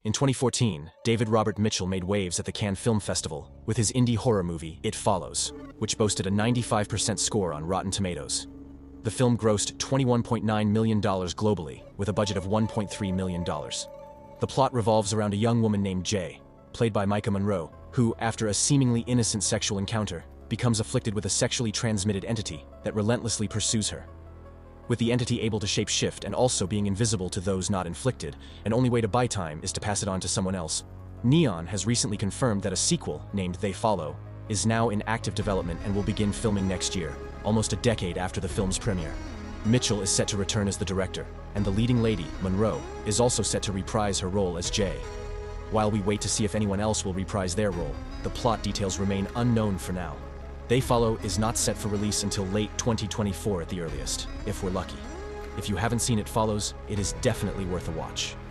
In 2014, David Robert Mitchell made waves at the Cannes Film Festival with his indie horror movie, It Follows, which boasted a 95% score on Rotten Tomatoes. The film grossed $21.9 million globally, with a budget of $1.3 million. The plot revolves around a young woman named Jay, played by Maika Monroe, who, after a seemingly innocent sexual encounter, becomes afflicted with a sexually transmitted entity that relentlessly pursues her. With the entity able to shape-shift and also being invisible to those not inflicted, an only way to buy time is to pass it on to someone else. Neon has recently confirmed that a sequel, named They Follow, is now in active development and will begin filming next year, almost a decade after the film's premiere. Mitchell is set to return as the director, and the leading lady, Monroe, is also set to reprise her role as Jay. While we wait to see if anyone else will reprise their role, the plot details remain unknown for now. They Follow is not set for release until late 2024 at the earliest, if we're lucky. If you haven't seen It Follows, it is definitely worth a watch.